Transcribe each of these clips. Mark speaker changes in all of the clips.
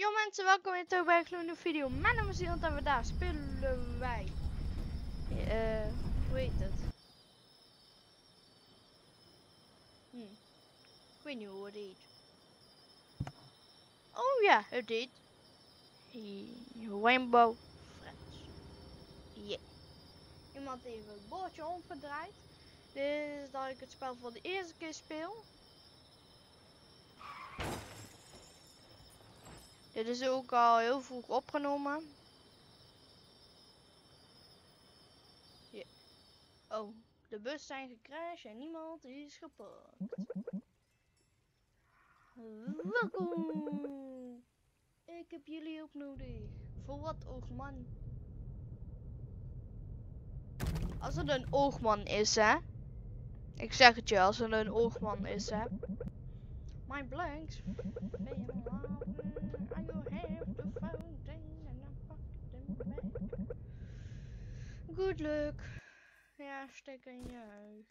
Speaker 1: Yo mensen, welkom weer terug bij een gloeiende video. Mijn naam is Ian en vandaag spelen wij. Hoe heet het? Ik weet niet hoe het heet. Oh ja, het heet Rainbow Friends. Yeah. Iemand heeft het bordje omgedraaid. Dit is dat ik het spel voor de eerste keer speel. Dit is ook al heel vroeg opgenomen. Yeah. Oh, de bus zijn gecrashed en niemand is gepakt. Welkom! Ik heb jullie ook nodig. Voor wat, oogman? Als het een oogman is, hè? Ik zeg het je, als het een oogman is, hè? My blanks. Good luck. Ja, steek in je huis.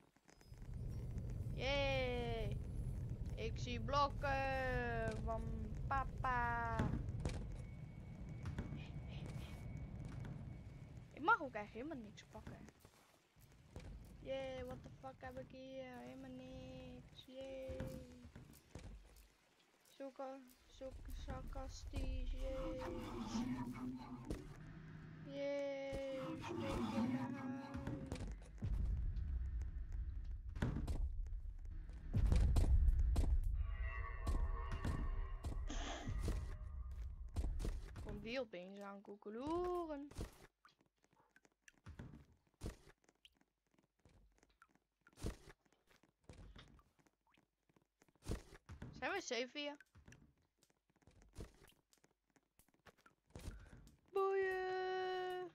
Speaker 1: Yay! Ik zie blokken van papa. Ik mag ook echt helemaal niks pakken. Yay, what the fuck heb ik hier? Helemaal niks. Yay. Zo sarcastisch. Yay. Yay, steek in de huis. Kom die opeens aan koekeloeren. Zijn we safe hier? Boeien!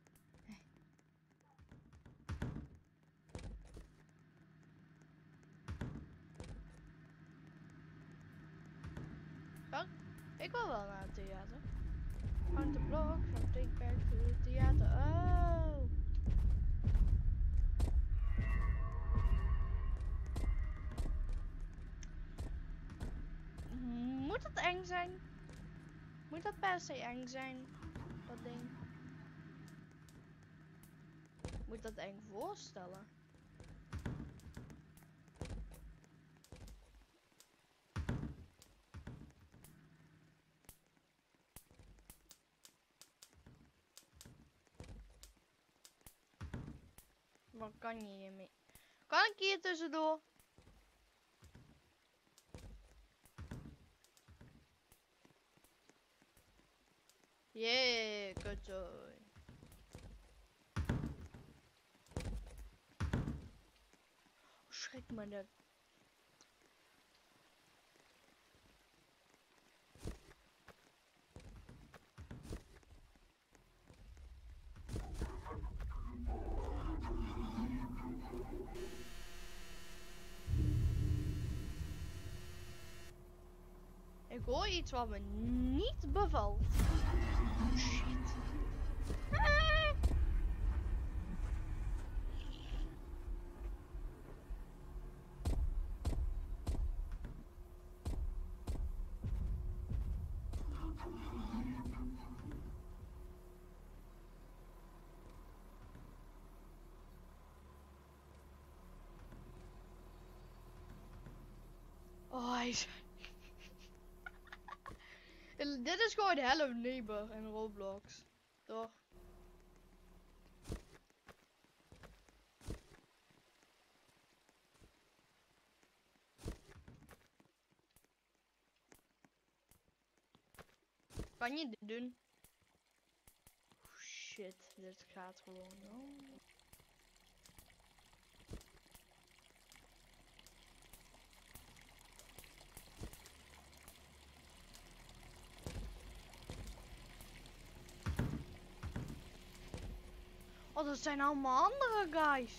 Speaker 1: Huh? Ik wil wel naar het theater. Van de blok, van take back to het theater. Oh! Moet het eng zijn? Moet dat per se eng zijn? Dat ding. Moet dat eng voorstellen? Wat kan je hiermee? Kan ik hier tussendoor? Jee, kutzooi. Schrik me dat. Ik hoor iets wat me niet bevalt. Shit. Oh, hij is... Dit is gewoon Hello Neighbor in Roblox. Toch? Kan je dit doen? Oh, shit, dit gaat gewoon. Oh. Oh, dat zijn allemaal andere guys.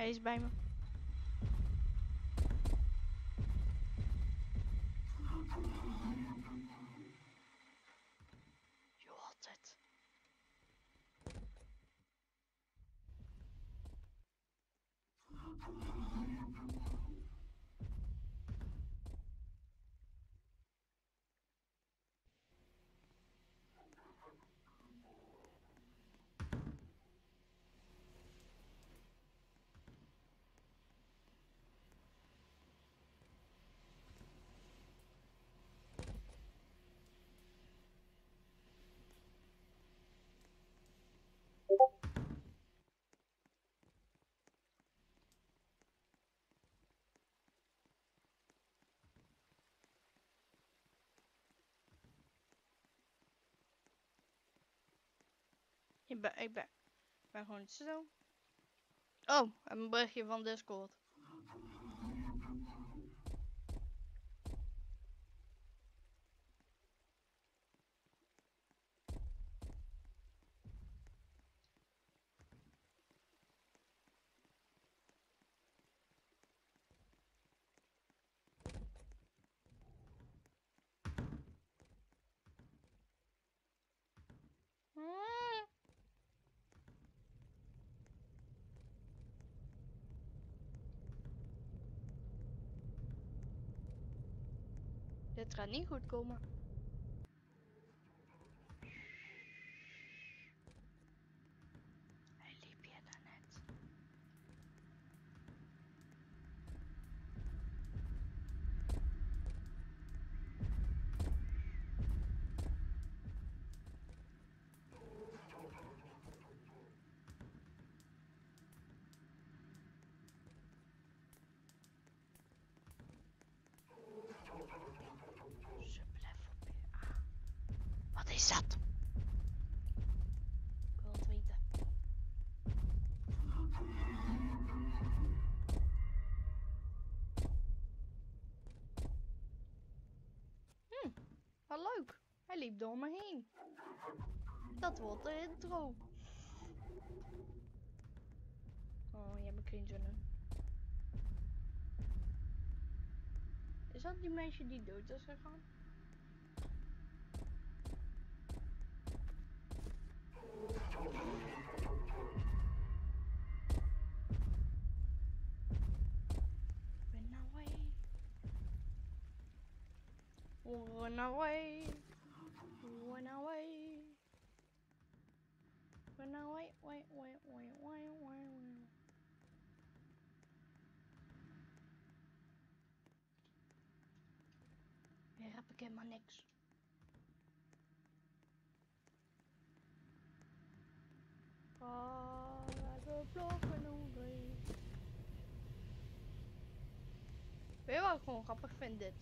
Speaker 1: Hij is bij me. Je hoort het. Ik ben gewoon niet zo. Oh, een berichtje van Discord. Dit gaat niet goed komen. Hij liep hier daarnet. Wat is dat? Ik wil het weten. Wat leuk. Hij liep door me heen. Dat wordt de intro. Oh, je hebt een cringe aan. Is dat die meisje die dood is gegaan? Run away. Run away. Run away. Wait. Weer heb ik helemaal niks. Weet je wat ik gewoon grappig vind dit?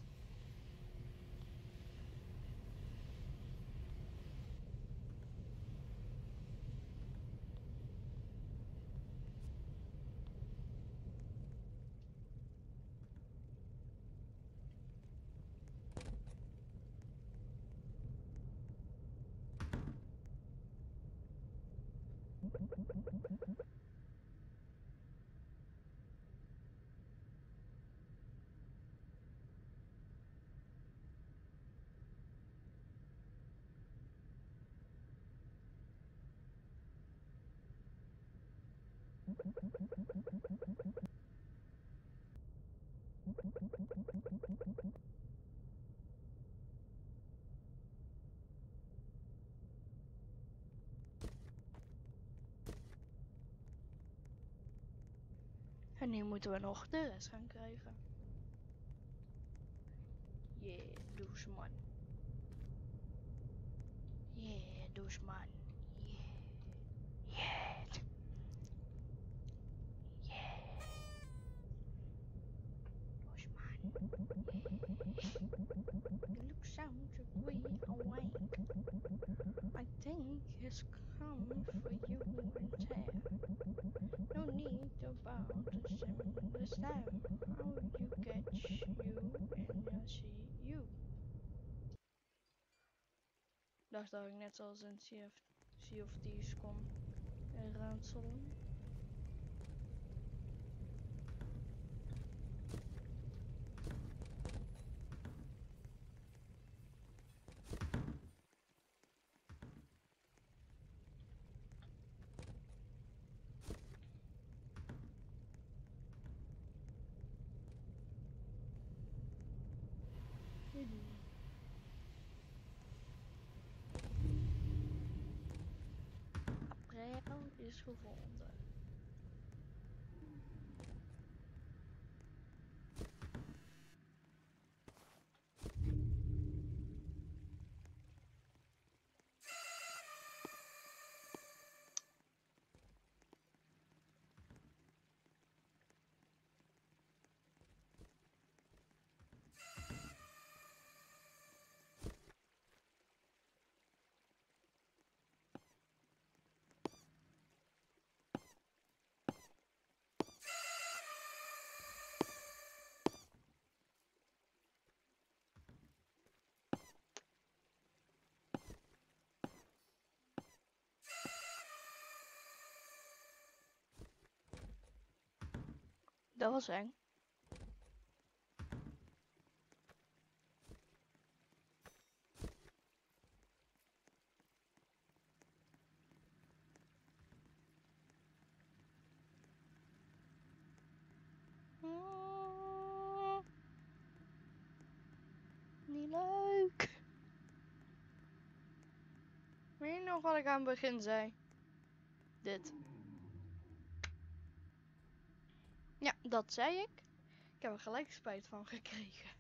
Speaker 1: En nu moeten we nog de rest gaan krijgen. Yeah, doucheman. Yeah, doucheman. Yeah. You look sounds way awake. I think it's come for you and tear. No need about this time. How you catch you and you see you. Dacht dat ik net zoals een Sea of Thieves kon ranselen. is gevonden. Dat was eng. Niet leuk. Weet je nog wat ik aan het begin zei? Dit. Ja, dat zei ik. Ik heb er gelijk spijt van gekregen.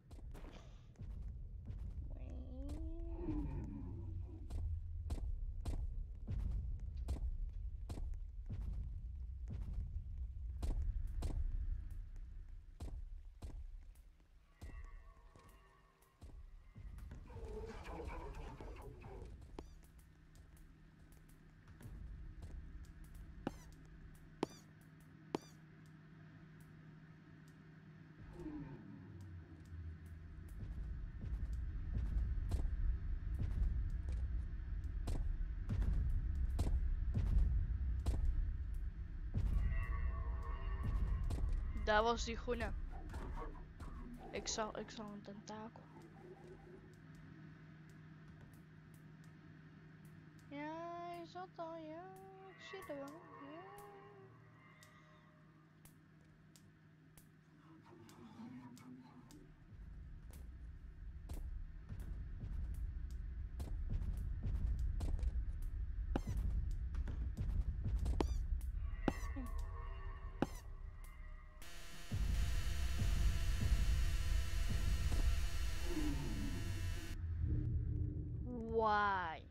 Speaker 1: Daar was die groene. Ik zag een tentakel. Ja, hij zat al, ja. Ik zie er wel. Ja. Why?